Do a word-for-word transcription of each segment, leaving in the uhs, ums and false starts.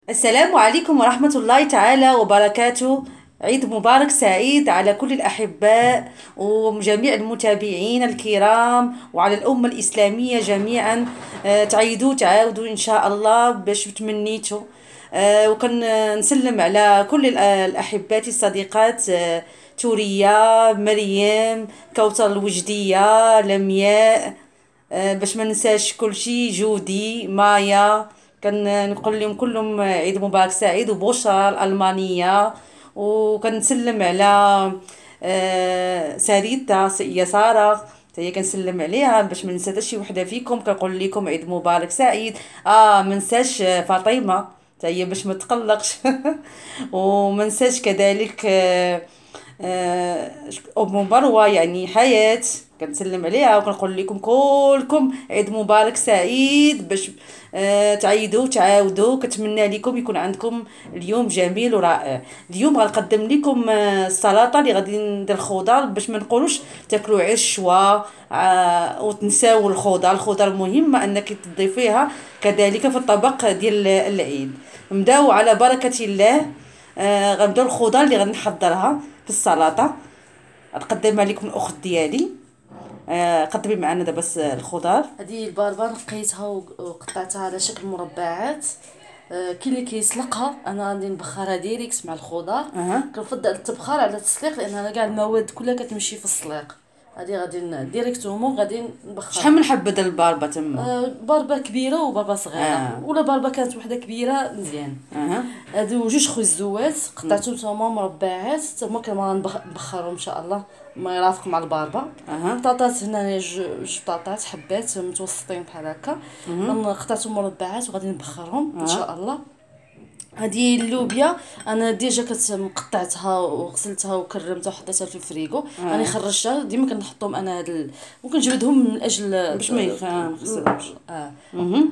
السلام عليكم ورحمة الله تعالى وبركاته. عيد مبارك سعيد على كل الأحباء وجميع المتابعين الكرام وعلى الأمة الإسلامية جميعا. آه، تعيدوا تعاودوا إن شاء الله باش تمنيتوا. آه، وكان نسلم على كل الأ- الأحبات الصديقات، آه، توريا، مريم، كوثر الوجدية، لمياء، آه، باش ما ننساش كل شيء، جودي، مايا. كنقول لهم كلهم عيد مبارك سعيد، وبشرى الألمانية. وكنسلم على آه، ساريتا يا سارة، حتى هي كنسلم عليها باش ما ننسى حتى شي وحده فيكم. كنقول لكم عيد مبارك سعيد. اه ما ننساش آه، فاطمه، حتى هي باش ما تقلقش. وما ننساش كذلك آه، آه، ام مروه يعني حياه، كنسلم عليها وكنقول لكم كلكم عيد مبارك سعيد، باش آه تعيدوا تعاودوا. كنتمنى لكم يكون عندكم اليوم جميل ورائع. اليوم غنقدم لكم آه السلطه اللي غادي ندير خضار، باش ما نقولوش تاكلوا عيش شوا آه وتنساو الخضار. الخضار مهمه انك تضيفيها كذلك في الطبق ديال العيد. نبداو على بركه الله. آه غنبداو الخضار اللي غنحضرها في السلطه، غنقدمها لكم الاخت ديالي. آه قدمي معنا دابا الس- الخضار. هذه الباربه نقيتها وقطعتها على شكل مربعات. آه، كاين اللي كيسلقها، انا غادي نبخرها ديريكت مع الخضار. اها. كنفضل التبخير على التسليق لان انا كاع المواد كلها كتمشي في السليق. هذه غادي ن- ديريكتومون غادي شحال نبخرها. من حبه ديال الباربه تما؟ آه، باربه كبيره وباربه صغيره، اه. ولا باربه كانت وحده كبيره مزيان. اها. هادو جوج خزوات قطعتهم تما مربعات، تما كما نبخرهم ان شاء الله ما يرافق مع الباربه. اها. بطاطات هنا جوج جوج بطاطات حبات متوسطين بحال هكا، قطعتهم مربعات وغادي نبخرهم ان شاء الله. هذه اللوبيا انا ديجا كنت مقطعتها وغسلتها وكرمتها وحطيتها في الفريغو. راني خرجتها ديما كنحطهم انا هاد ال... ممكن نجبدهم من اجل باش ما يخسروش. اه. اها.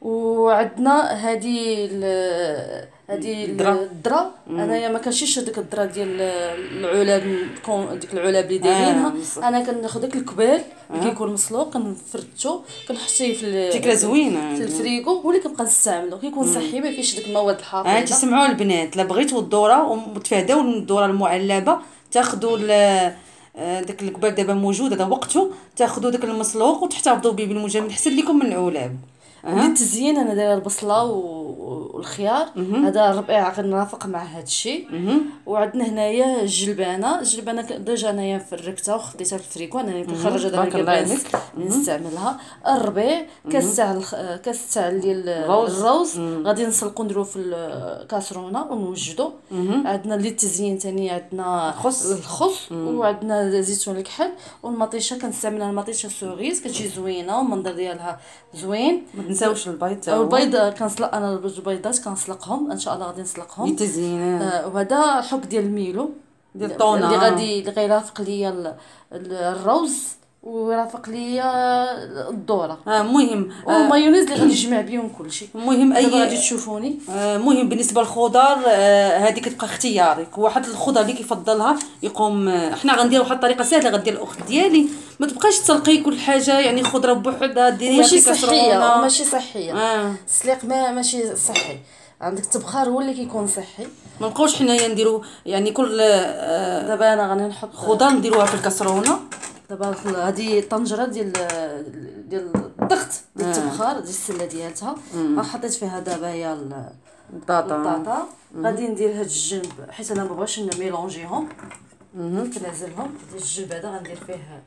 وعندنا هذه ال- هذه الذرة. الذره. انايا ما كنشيش ديك الذره ديال العلاب، كون ديك العلاب اللي اه دايرينها. بصح. انا كناخذ داك الكبال اللي كيكون مسلوق كنفرتو كنحطيه في ال- فكره زوينه في هادي. الفريغو، هو اللي كنبقى نستعملو كيكون صحي ما فيهش ديك المواد ها الحافظه. انت سمعوا البنات، لا بغيتوا الذره وتفاداو الذره المعلبه، تاخذوا ال- آه، داك الكباب دابا موجود، هذا وقته. تاخذوا داك المسلوق وتحتفظوا به بالمجمد، احسن لكم من العلاب. اها. للتزيين انا دايره البصله و- والخيار. هذا الربيع كنرافق مع هذا الشيء. وعندنا هنايا الجلبانه. الجلبانه ك- ديجا انايا فركتها وخديتها في الفريكو، انا كنخرج هذا تبارك الله الكباس عليك. نستعملها. الربيع كاس تاع الخ... كاس تاع ديال الروز. الروز غادي نسلقو نديرو في الكاسرونه ونوجدو. عندنا للتزيين ثاني عندنا الخس. الخس، وعندنا زيتون الكحل. والمطيشه كنستعملها المطيشه سوغيز كتجي زوينه والمنظر ديالها زوين. ما تنساوش البيض تا هو. البيض كنسلق انا البيضات كنسلقهم ان شاء الله غادي نسلقهم. للتزيين. آه، وهذا حك ديال الميلو ديال الطونه. اللي غادي اللي غيرافق ليا ال- ال- الروز ويرافق ليا الذره. اه مهم. آه والمايونيز اللي غادي نجمع بهم كلشي. مهم دابا اي. غادي تشوفوني. آه، مهم بالنسبه للخضار، آه، هذه كتبقى اختيارك. واحد الخضار اللي كيفضلها يقوم. آه، احنا غندير واحد الطريقه سهله غدير الاخت ديالي. ما تبقاش تسلقي كل حاجه يعني خضره بوحدها ديريها ماشي في صحيه كاسرونه. وماشي صحيه. اه. السليق ما ماشي صحي. عندك التبخار هو اللي كيكون صحي. ما نبقاوش حنايا نديرو يعني كل آه، دابا انا غادي نحط خضار نديروها في الكاسرونه. دابا هذه الطنجره ديال ديال الضغط ديال التبخار ديال السله ديالتها. حطيت فيها دابا هي ال- البطاطا. البطاطا. غادي ندير هاد الجنب حيت انا مبغاش نميلونجيهم. كنعزلهم. هاد الجنب هذا غندير فيه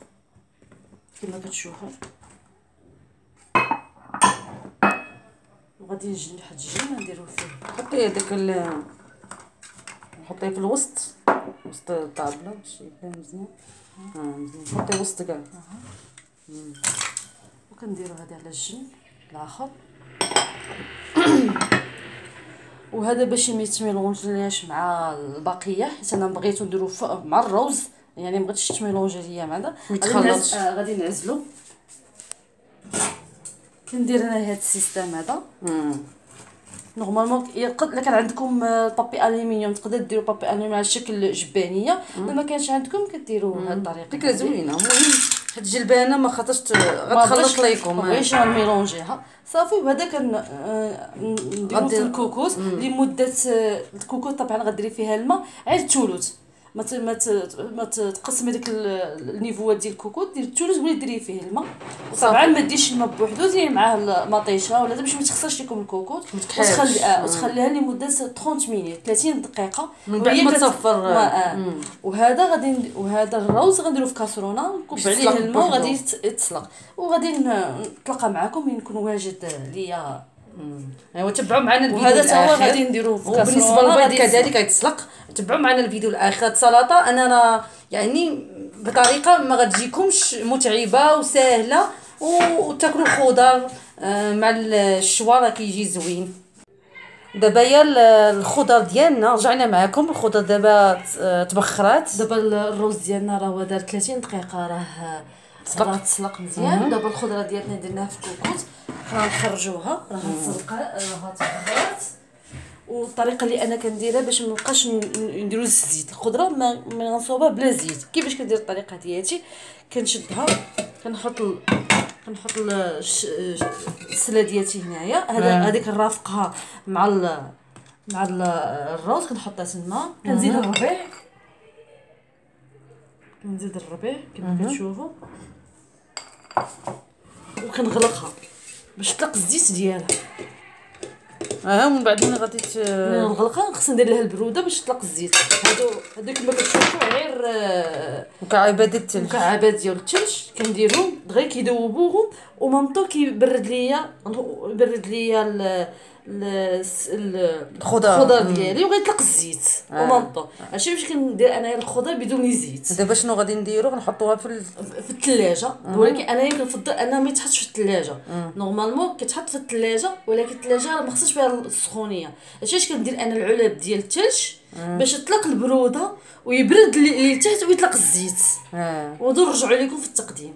كما كتشوفوا. وغادي نجي واحد الجنب نديرو فيه. حطي هذاك ال حطيه في الوسط، وسط الطابله باش يبان مزيان. اه مزيان، حطي وسط كاع. وكنديرو هذا على الجنب الاخر. وهذا باش ما يتميلونجيناش مع البقيه، حيت انا بغيتو نديرو فوق مع الروز، يعني مبغيتش تميلونجي ليا مع هذا. يتخلط. آه غادي نعزلو. كندير انا هذا السيستم هذا. نورمالمون يقد الا كان عندكم آه، بابي الومنيوم تقدروا ديروا بابي الومنيوم على شكل جبانيه. الا ما كانش عندكم كديروا هذه الطريقه. فكره زوينه. المهم حيت الجلبانه ما خاطرش غتخلط ليكم. ما بغيتش نميلونجيها صافي. وهذا كن آه، نديرو في الكوكوط لمده آه، الكوكوط طبعا غديري فيها الماء عاد الثلث. ما ت- ما ت- ما ت- تقسمي داك ال- النيفوات ديال الكوكوط، ديري الثلث ولا ديري فيه الماء. طبعا ما ديرش الماء بوحدو، ديري معاه المطيشه ولا باش ما تخسرش لكم الكوكوط. وتخلي آه وتخليها لمده ثلاثين مينيت ثلاثين دقيقه من بعد ما تصفر. آه. وهذا غادي ند- وهذا الروز غنديرو في كاسرونه ونكب عليه الماء وغادي يت- يتسلق. وغادي ن- نتلاقى معكم من يكون واجد ليا. ايوا تبعوا معنا الفيديو وهذا تا هو الاخر غادي نديروه في وبالنسبه كاسرونه للبيض غادي كذلك غيتسلق. تبعوا معنا الفيديو الاخر. هاد السلطه انا أنا يعني بطريقه ما غتجيكمش متعبه وسهله وتاكلوا الخضر آه، مع الشوا راه كيجي زوين. دابا هي ال- الخضر ديالنا رجعنا معكم. الخضر دابا ت- تبخرات. دابا الروز ديالنا راه دار ثلاثين دقيقه راه راه تسلق مزيان. دابا الخضره ديالنا درناها في الكوكوط حنا نخرجوها راه تسلق راه تبخرات. والطريقه اللي انا كنديرها باش ما نبقاش ن- نديرو الزيت الخضره ما ما غنصوبها بلا زيت. كيفاش كندير الطريقه ديالتي؟ كنشدها كنحط ال... كنحط ال- الش- السله ديالتي هنايا. هذا هذيك نرافقها مع ال... مع ال- الروز كنحطها تما. كنزيد الربيع كنزيد الربيع كما كتشوفوا وكنغلقها باش تطلق الزيت ديالها. اه ومن بعد من غادي ت- نغلقها خصني ندير لها البروده باش تطلق الزيت. هادو هادو كما كتشوفوا غير آه، مكعبات ديال الثلج. مكعبات ديال الثلج كنديرهم دغيا كيذوبوهم ومامطو كيبرد ليا يبرد ليا ال ال- ال- الخضر. الخضر ديالي وغيطلق الزيت ومامطو. هادشي باش كندير انايا الخضر بدون زيت دابا شنو غادي نديرو؟ غنحطوها في ال... في الثلاجه. ولكن انا كنفضل انها ما يتحطش في الثلاجه. نورمالمون كتحط في الثلاجه ولكن الثلاجه راه ما خصهاش فيها السخونيه. علاش كندير انا العلب ديال الثلج باش تطلق البروده ويبرد اللي تحت ويطلق الزيت. آه. ودور نرجعوا لكم في التقديم.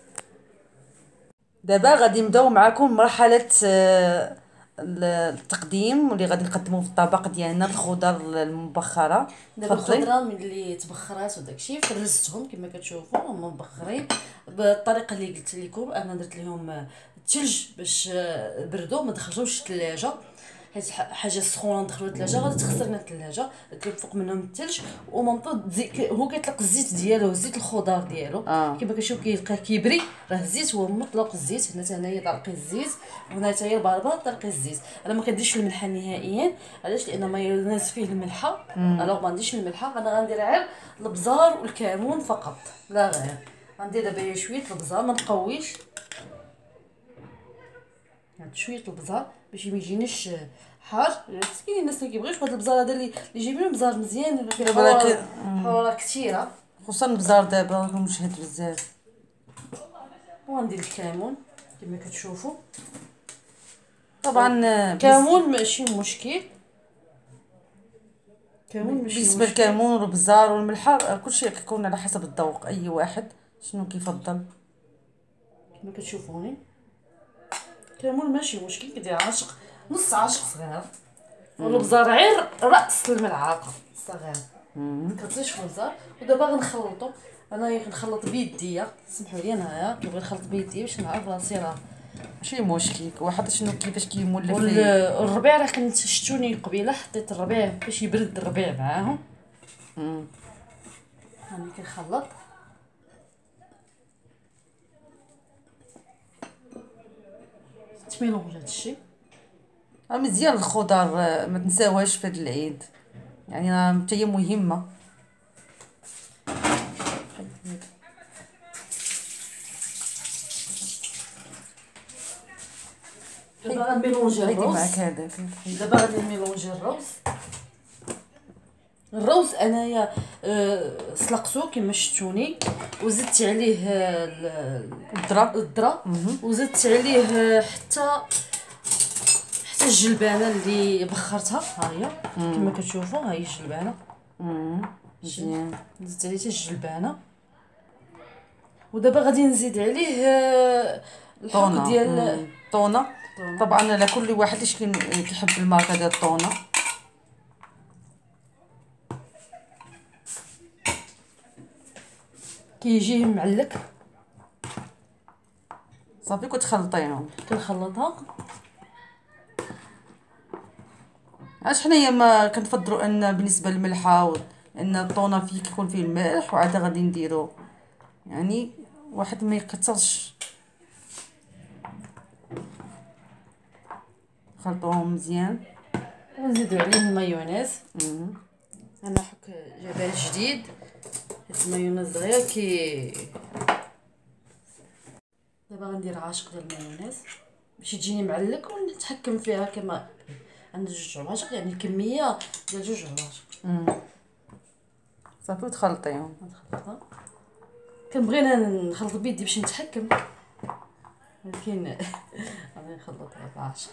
دابا غادي نبداو معكم مرحله آه، ال- التقديم واللي غادي نقدموه في الطبق ديالنا الخضر المبخره. دابا تفضلي. الخضره ملي تبخرات وداكشي فرزتهم كما كتشوفوا هما مبخرين بالطريقه اللي قلت لكم. انا درت لهم الثلج باش آه، بردوا ما دخلتهمش الثلاجه حيت ح- حاجه سخونه ندخلوا الثلاجه غادي تخسرنا الثلاجه. درت لهم فوق منهم الثلج ومامطو تزي- هو كيطلق الزيت ديالو زيت الخضر ديالو. آه. كما كتشوف كيبقى كيبري راه الزيت هو مطلق الزيت. هنا حتى هنايا طلقي الزيت وهنا حتى هي الباربه طلقي الزيت. انا ما كنديرش الملحه نهائيا. علاش؟ لان ما يناس فيه الملحه. الوغ ما نديرش الملحه. انا غندير غير البزار والكمون فقط لا غير. غندير دابا شويه البزار ما نقويش. هاد شويه البزار باش ما يجينيش حار. كاين الناس اللي كيبغيوش هاد البزار هذا اللي اللي جايبينه بزار مزيان ولكن ولكن- حراره كثيره. خصوصا البزار دابا راه مجهد بزاف. وغندير الكمون كما كتشوفوا. طبعا آه، كمون ماشي مشكل. كمون ماشي بالنسبه مشكل. للكمون والبزار والملحه آه، كلشي كيكون على حسب الذوق. اي واحد شنو كيفضل. كما كتشوفوني كمون ماشي مشكل. كدير عاشق نص عاشق صغير والبزار غير راس الملعقه صغير. كتزيدش في البزار. ودابا غنخلطو. انا كنخلط بيديا سمحوا لي انايا كنبغي نخلط بيديا باش نعرف راسي راه. ماشي مشكل واحد شنو كيفاش كيمولف وال- ليه. الربيع راه كنت شتوني قبيله حطيت الربيع باش يبرد الربيع معاهم. هاني كنخلط. تميلونج هادشي. آه، مزيان الخضر آه، ما تنساوهاش في هاد العيد يعني راه حتى هي مهمه. دابا غنميلونجي غيدي الروز. معاك هذاك. دابا غادي نميلونجي الروز. الروز انايا آه، سلقتو كما شفتوني وزدت عليه آه، ال- الذره. الذره وزدت عليه آه، حتى حتى الجلبانه اللي بخرتها. ها هي كما كتشوفوا ها هي الجلبانه. مزيان. زدت عليه حتى الجلبانه. ودابا غادي نزيد عليه آه، الحق طونه ديال مم. طونه. طبعا على كل واحد اش كي- كيحب الماركه ديال الطونه. كيجيه معلك صافي كتخلطيهم. كنخلطها. علاش حنايا ما كنفضلوا ان بالنسبه للملحه و- ان الطونه فيه كيكون فيه الملح، وعاد غادي نديرو يعني واحد ما يكثرش. خلطوهم مزيان. ونزيدو عليه المايونيز. انا حك جايبه جديد، هاد المايونيز دغيا كي. دابا غندير عاشق ديال المايونيز باش تجيني معلك ونتحكم فيها كما عندي جوج عواشق، يعني الكميه ديال جوج عواشق. صافي وتخلطيهم. نخلطها. كنبغي انا نخلط بيدي باش نتحكم، ولكن غادي نخلطها بعاشق.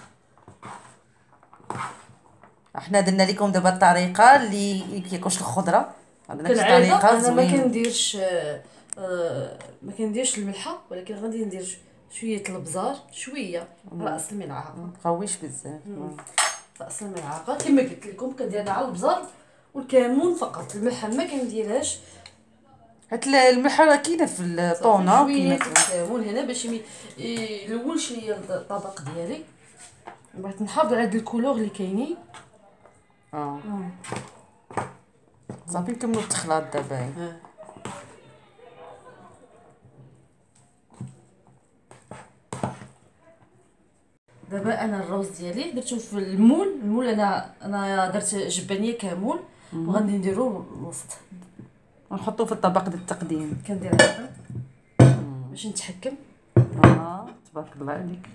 احنا درنا لكم دابا الطريقه اللي كيكونش الخضره، عندنا شي كالعاده طريقه انا ما زوينه. كنديرش آه، آه، ما كنديرش الملحه، ولكن غادي ندير ش- شويه البزار، شويه راس الملعقه، مقويش بزاف. راس الملعقه كما قلت لكم. كندير انا على البزار والكمون فقط، الملحه ما كنديرهاش. هاد الملحه راه كاينه في الطونه شويه وكاينه في. الكمون هنا باش يمي- يلونش ليا الطبق ديالي. بغيت نحافظ على هاد الكولور اللي كاينين. اه صافي نكملوا التخلاط دابا. ها. دابا انا الروز ديالي درتو في المول. المول انا انا درت جبانيه كامول وغادي نديرو الوسط. ونحطو في الطبق ديال التقديم. كندير هكا باش نتحكم. اه تبارك الله عليك.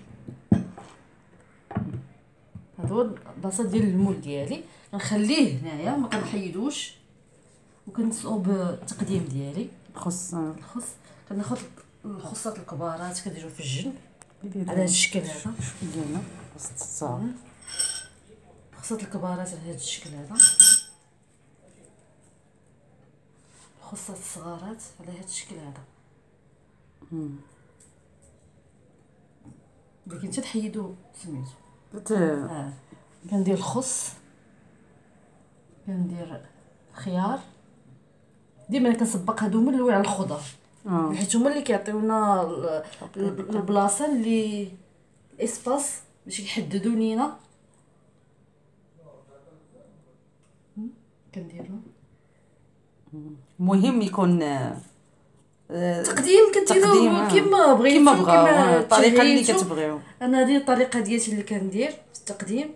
هذا هو البلاصه ديال المول ديالي. كنخليه هنايا ما كنحيدوش، وكنصوب التقديم ديالي. خص الخص كناخذ الخصات الكبارات كنديرو في الجنب نديرو على هذا الشكل هذا. ديالنا خص الصافي. الخصات الكبارات على هذا الشكل هذا، الخصات الصغارات على هذا الشكل هذا. ولكن انت تحيدو سميتو. درت اه كندير الخص، كندير خيار. ديما كنسبق هادو من الاول على الخضر، اه حيت هما اللي كيعطيونا ال- ال- البلاصه اللي اسباس باش يحددوا لينا. كنديرو المهم يكون تقديم كديرو تقديم كيما بغيتو كيما بغاو، كيما الطريقه اللي تشهيتو. كتبغيو. انا هذه الطريقه ديالتي اللي كندير في التقديم.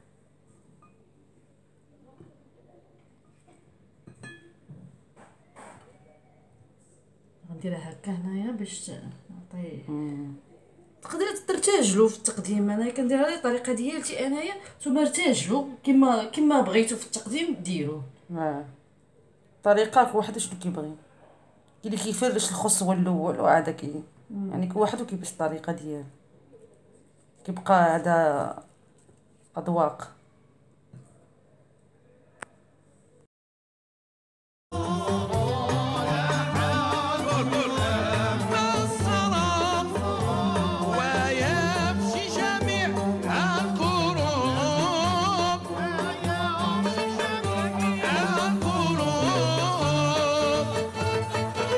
غنديرها هكا هنايا باش نعطي. تقدروا ترتجلوا في التقديم، انا كندير هذه الطريقه ديالتي انايا. نتوما ارتجلوا كيما كيما بغيتو في التقديم ديروه. اه طريقه كل واحد شنو كيبغي. كاين اللي كيفرش الخص هو الاول وعاد كي يعني كل واحد وكيفاش الطريقه ديالو. كيبقى هذا اذواق. ويمشي جميع الكروب الكروب.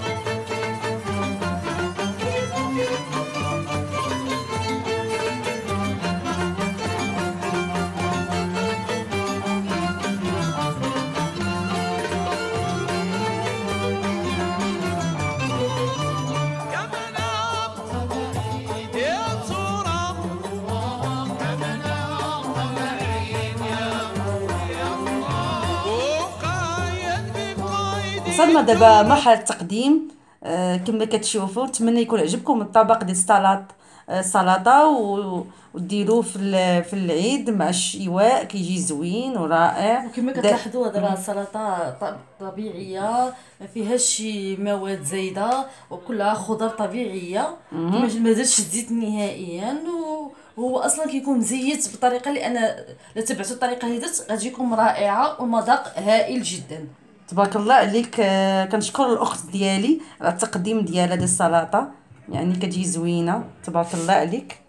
وصلنا دابا مرحله التقديم. آه كما كتشوفوا نتمنى يكون عجبكم الطبق ديال السلطه. آه السلطه و- وديروه في ال- في العيد مع الشواء كيجي زوين ورائع. وكما دا- كتلاحظوا هذا راه سلطه ط- طبيعيه، ما فيهاش شي مواد زايده وكلها خضر طبيعيه. ما ما زادش الزيت نهائيا، وهو اصلا كيكون مزيت بطريقه اللي انا لا تبعتوا الطريقه اللي درت غتجيكم رائعه ومذاق هائل جدا. تبارك الله عليك. آه كنشكر الاخت ديالي على التقديم ديالها ديال السلطه، يعني كتجي زوينه. تبارك الله عليك،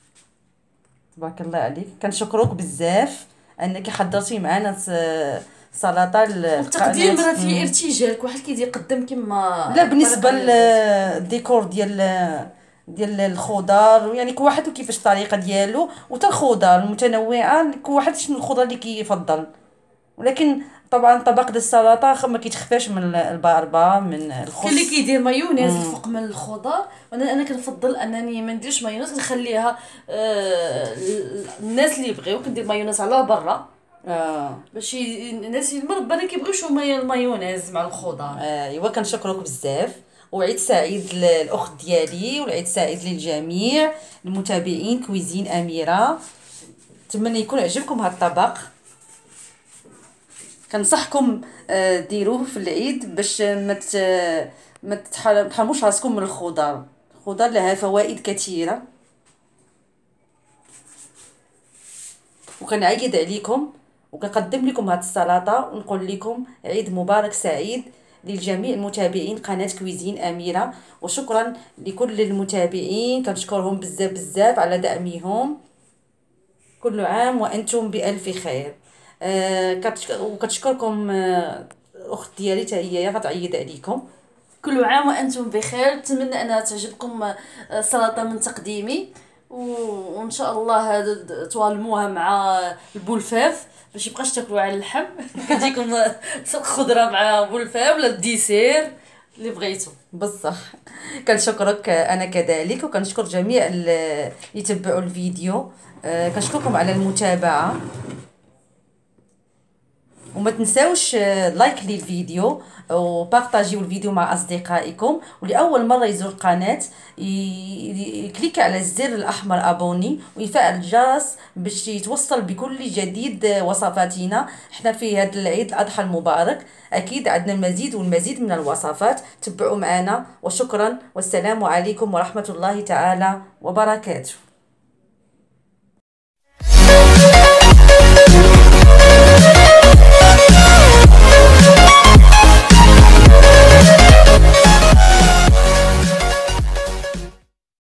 تبارك الله عليك. كنشكروك بزاف انك حضرتي معنا س- سلطه التقديم القناة. راه فيه ارتجال، كل واحد كيدير يقدم كما لا بالنسبه الطريقة ديالو. للديكور ديال ديال الخضار، يعني كل واحد وكيفاش الطريقه ديالو، وتا الخضار المتنوعه كل واحد شنو الخضار اللي كيفضل. ولكن طبعا طبق ديال السلطه خ- ما كيتخفاش من الباربه، من الخس. كاين اللي كيدير مايونيز الفوق من الخضار، وانا انا كنفضل انني ما نديرش مايونيز، نخليها آه الناس اللي يبغيو كندير مايونيز على برا اه باش ي- الناس المربى اللي كيبغيوش ماي- المايونيز مع الخضار. ايوا كنشكرك بزاف، وعيد سعيد للاخت ديالي، والعيد سعيد للجميع المتابعين كويزين اميره. نتمنى يكون عجبكم هذا الطبق. كنصحكم آه، ديروه في العيد باش ما ت- ما تتح- تحرموش راسكم من الخضار. الخضار لها فوائد كثيره، وكنعيد عليكم وكنقدم لكم هذه السلطه ونقول لكم عيد مبارك سعيد للجميع المتابعين قناه كويزين اميره. وشكرا لكل المتابعين، كنشكرهم بزاف بزاف على دعمهم. كل عام وانتم بالف خير. آه كتش- وكتشكركم آه الاخت ديالي حتى هي غتعيد عليكم. كل عام وانتم بخير، نتمنى انها تعجبكم آه، السلطه من تقديمي، و- وان شاء الله هاد- توالموها مع البولفاف باش يبقاش تاكلوا على اللحم. كتجيكم خضره مع بولفاف ولا الديسير اللي بغيتو. بصح كنشكرك انا كذلك، وكنشكر جميع اللي يتبعوا الفيديو. آه كنشكركم على المتابعه، وما تنساوش آه، لايك للفيديو وبارطاجيو الفيديو مع اصدقائكم. ولاول مره يزور القناه ي- يكليك على الزر الاحمر ابوني ويفعل الجرس باش يتوصل بكل جديد آه، وصفاتنا. احنا في هذا العيد الاضحى المبارك اكيد عندنا المزيد والمزيد من الوصفات. تبعوا معنا، وشكرا والسلام عليكم ورحمه الله تعالى وبركاته.